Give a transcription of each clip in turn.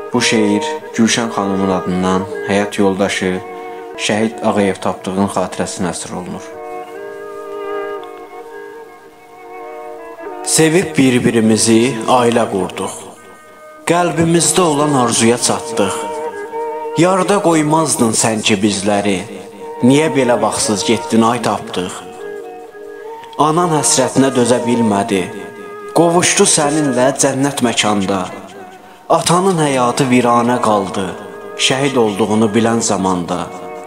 Bu şeir Gülşən xanımın adından həyat yoldaşı Şəhid Ağayev Tapdığın xatirəsinə əsr olunur. Sevib bir-birimizi ailə qurduq. Qəlbimizdə olan arzuya çatdıq. Yarda qoymazdın sən ki bizləri. Niyə belə vaxtsız getdin ay tapdıq? Anan həsrətinə dözə bilmədi. Qovuşdu səninlə cənnət məkanda. Atanın həyatı viranə qaldı, şəhid olduğunu bilən zamanda.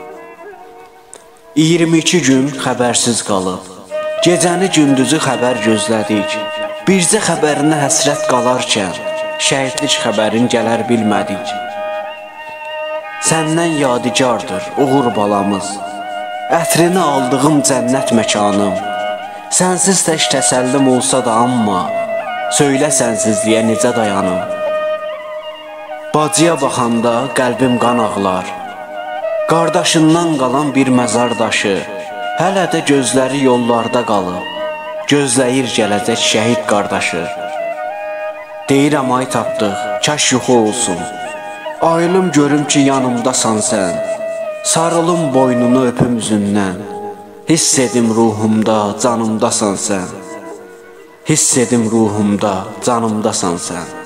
22 gün xəbərsiz qalıb, gecəni gündüzü xəbər gözlədik. Bircə xəbərinə həsrət qalarkən, şəhidlik xəbərin gələr bilmədik. Səndən yadigardır uğur balamız, ətrini aldığım cənnət məkanım. Sənsiz tək təsəllim olsa da amma, söylə sənsizliyə necə dayanım. Bacıya baxanda qəlbim qan ağlar, qardaşından qalan bir məzar daşı, hələ də gözləri yollarda qalıb, gözləyir gələcək şəhid qardaşı. Deyirəm ay tapdıq, kaş yuxu olsun, ayılım görüm ki yanımdasan sən, sarılım boynunu öpüm üzündən, hiss edim ruhumda, canımdasan sən, hiss edim ruhumda, canımdasan sən.